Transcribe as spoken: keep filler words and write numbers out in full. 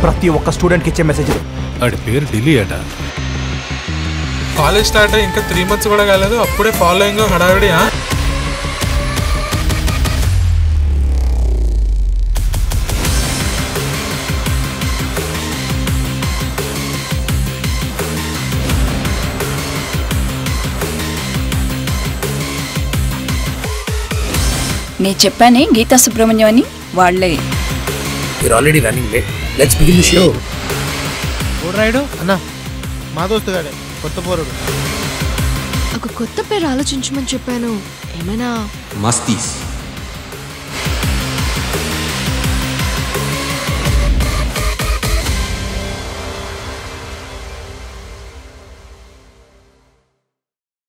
ప్రతి ఒక్క స్టూడెంట్కి ఇచ్చే మెసేజ్. వాడి పేరు ఢిల్లీ అట. కాలేజ్ స్టార్ట్ అయ్యి ఇంకా త్రీ మంత్స్ కూడా కాలేదు, అప్పుడే ఫాలోయింగ్ హడావిడి. నేను చెప్పానే గీతా సుబ్రహ్మణ్యం అని, వాళ్ళే. You're already running late. Let's begin the show. Rayudu అన్న మా దోస్తు గాడే కొత్త పోరుడు. ఒక కొత్త పేరు ఆలోచించమని చెప్పాను, ఏమైనా మస్తీస్.